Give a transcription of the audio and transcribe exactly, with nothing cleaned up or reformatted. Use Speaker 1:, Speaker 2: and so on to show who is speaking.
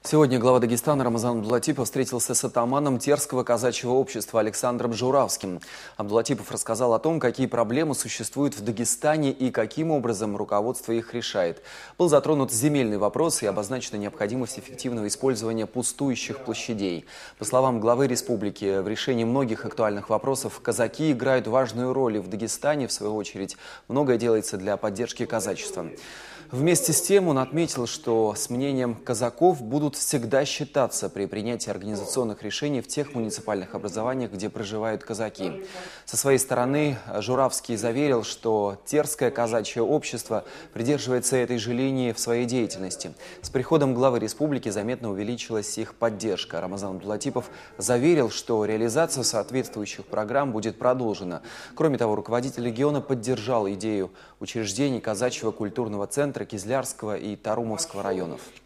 Speaker 1: Сегодня глава Дагестана Рамазан Абдулатипов встретился с атаманом Терского казачьего общества Александром Журавским. Абдулатипов рассказал о том, какие проблемы существуют в Дагестане и каким образом руководство их решает. Был затронут земельный вопрос и обозначена необходимость эффективного использования пустующих площадей. По словам главы республики, в решении многих актуальных вопросов казаки играют важную роль и в Дагестане, в свою очередь, многое делается для поддержки казачества. Вместе с тем он отметил, что с мнением казаков будут всегда считаться при принятии организационных решений в тех муниципальных образованиях, где проживают казаки. Со своей стороны Журавский заверил, что Терское казачье общество придерживается этой же линии в своей деятельности. С приходом главы республики заметно увеличилась их поддержка. Рамазан Абдулатипов заверил, что реализация соответствующих программ будет продолжена. Кроме того, руководитель региона поддержал идею учреждений казачьего культурного центра Кизлярского и Тарумовского районов.